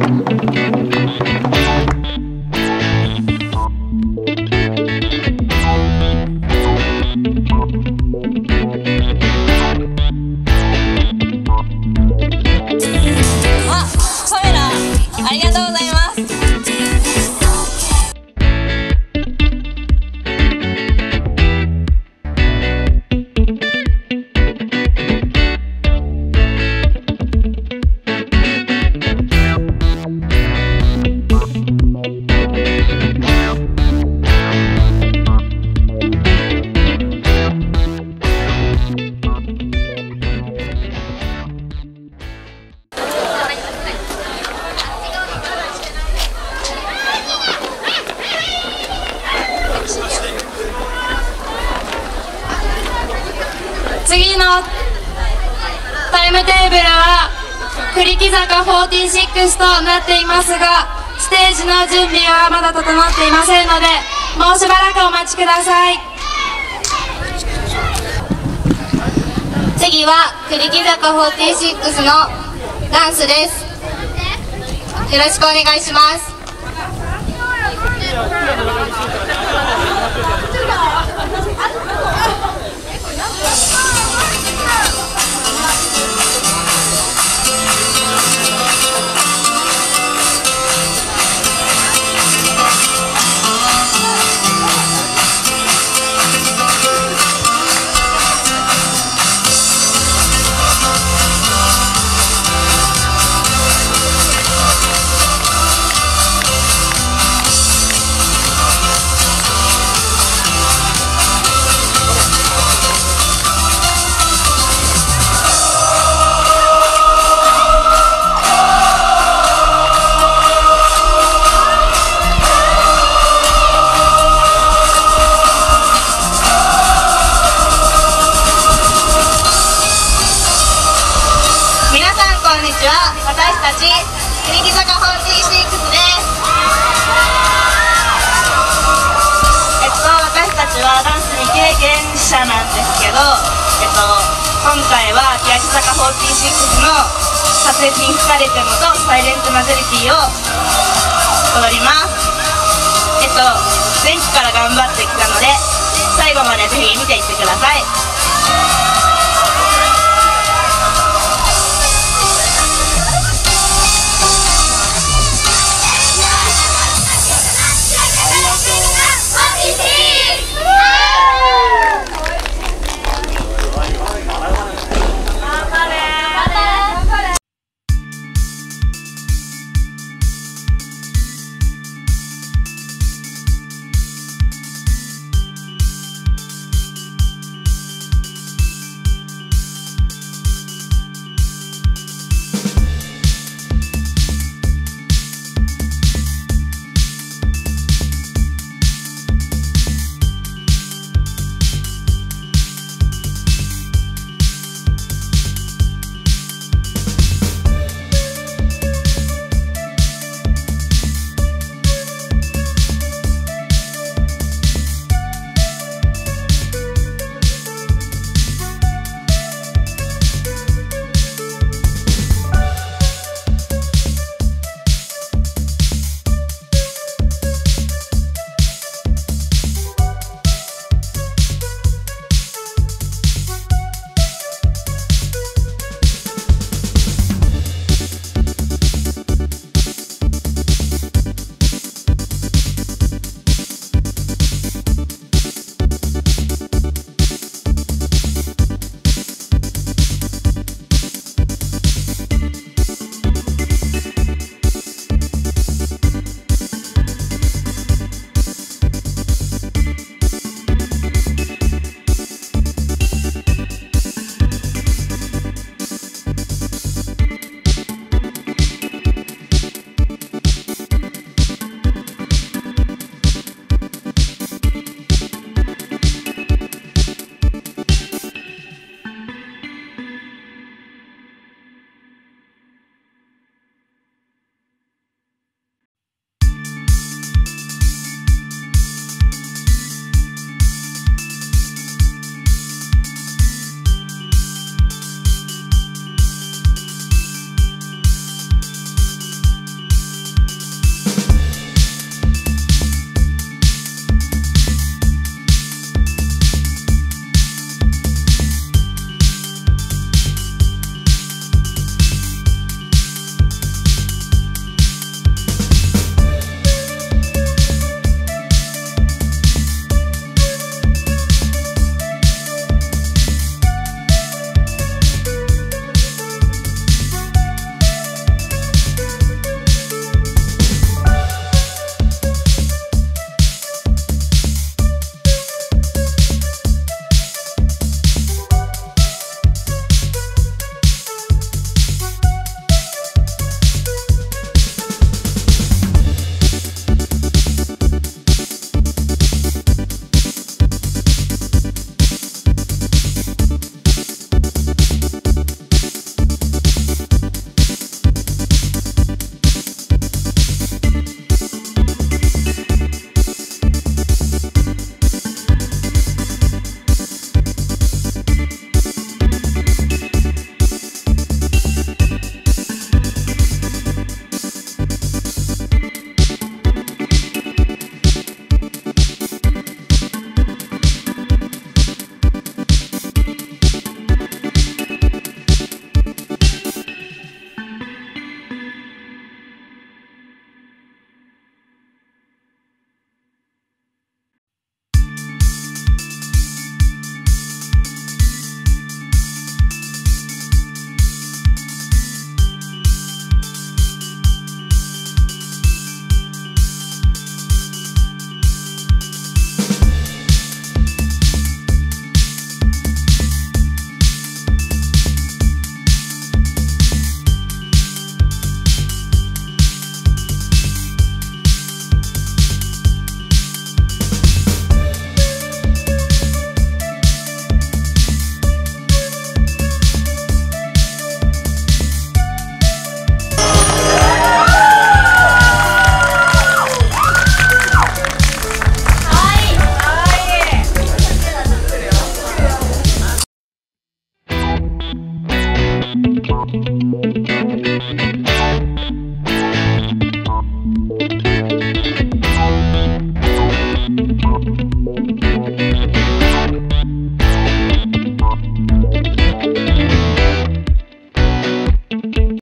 ありがとうございます。次のタイムテーブルは栗木坂46となっていますが、ステージの準備はまだ整っていませんので、もうしばらくお待ちください。次は栗木坂46のダンスです。よろしくお願いします。こんにちは、私たち栗木坂46です。私たちはダンス未経験者なんですけど、今回は欅坂46の「風に吹かれても」と「サイレントマジョリティ」を踊ります。前期から頑張ってきたので、最後までぜひ見ていってください。